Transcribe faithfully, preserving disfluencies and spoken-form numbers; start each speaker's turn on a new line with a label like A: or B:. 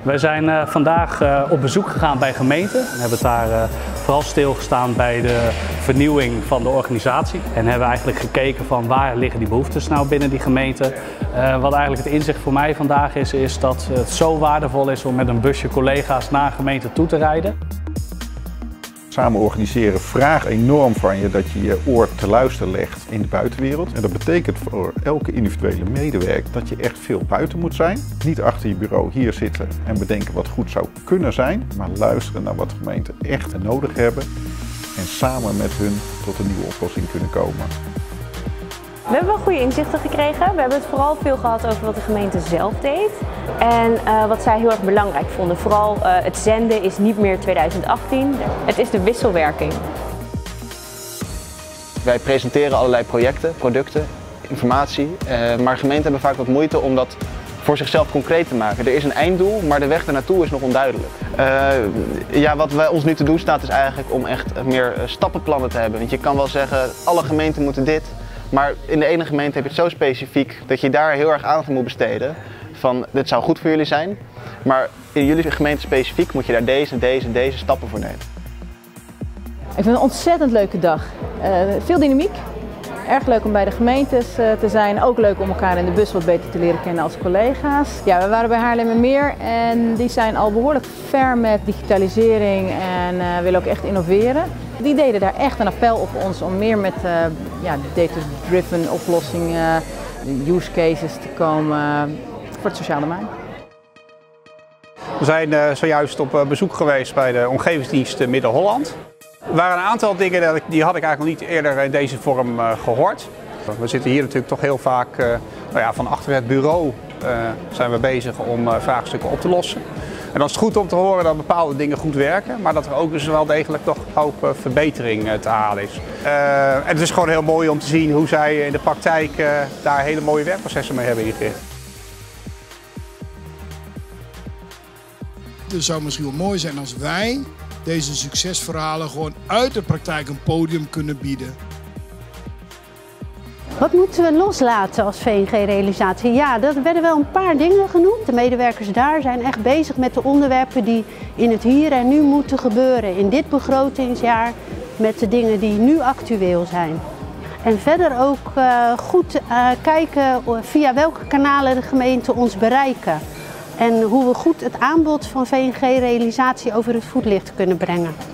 A: Wij zijn uh, vandaag uh, op bezoek gegaan bij gemeenten. We hebben daar uh, vooral stilgestaan bij de vernieuwing van de organisatie. En hebben eigenlijk gekeken van waar liggen die behoeftes nou binnen die gemeente. Uh, wat eigenlijk het inzicht voor mij vandaag is, is dat het zo waardevol is om met een busje collega's naar een gemeente toe te rijden.
B: Samen organiseren vraagt enorm van je dat je je oor te luisteren legt in de buitenwereld. En dat betekent voor elke individuele medewerker dat je echt veel buiten moet zijn. Niet achter je bureau hier zitten en bedenken wat goed zou kunnen zijn, maar luisteren naar wat gemeenten echt nodig hebben. En samen met hun tot een nieuwe oplossing kunnen komen.
C: We hebben wel goede inzichten gekregen. We hebben het vooral veel gehad over wat de gemeente zelf deed. En uh, wat zij heel erg belangrijk vonden. Vooral uh, het zenden is niet meer twintig achttien. Het is de wisselwerking.
D: Wij presenteren allerlei projecten, producten, informatie. Uh, maar gemeenten hebben vaak wat moeite om dat voor zichzelf concreet te maken. Er is een einddoel, maar de weg ernaartoe is nog onduidelijk. Uh, ja, wat wij ons nu te doen staat is eigenlijk om echt meer stappenplannen te hebben. Want je kan wel zeggen, alle gemeenten moeten dit. Maar in de ene gemeente heb je het zo specifiek dat je daar heel erg aandacht aan moet besteden. Van, dit zou goed voor jullie zijn. Maar in jullie gemeente specifiek moet je daar deze, deze, deze stappen voor nemen.
E: Ik vind het een ontzettend leuke dag. Uh, veel dynamiek. Erg leuk om bij de gemeentes uh, te zijn. Ook leuk om elkaar in de bus wat beter te leren kennen als collega's. Ja, we waren bij Haarlemmermeer en die zijn al behoorlijk ver met digitalisering en uh, willen ook echt innoveren. Die deden daar echt een appel op ons om meer met uh, ja, data-driven oplossingen, use cases te komen voor het sociale domein.
F: We zijn uh, zojuist op bezoek geweest bij de Omgevingsdienst Midden-Holland. Er waren een aantal dingen die had ik eigenlijk niet eerder in deze vorm uh, gehoord. We zitten hier natuurlijk toch heel vaak uh, nou ja, van achter het bureau uh, zijn we bezig om uh, vraagstukken op te lossen. En dan is het goed om te horen dat bepaalde dingen goed werken, maar dat er ook dus wel degelijk toch een hoop uh, verbetering uh, te halen is. Uh, en het is gewoon heel mooi om te zien hoe zij in de praktijk uh, daar hele mooie werkprocessen mee hebben ingericht.
G: Het zou misschien wel mooi zijn als wij deze succesverhalen gewoon uit de praktijk een podium kunnen bieden.
H: Wat moeten we loslaten als V N G-realisatie? Ja, er werden wel een paar dingen genoemd. De medewerkers daar zijn echt bezig met de onderwerpen die in het hier en nu moeten gebeuren. In dit begrotingsjaar met de dingen die nu actueel zijn. En verder ook uh, goed uh, kijken via welke kanalen de gemeenten ons bereiken. En hoe we goed het aanbod van V N G-realisatie over het voetlicht kunnen brengen.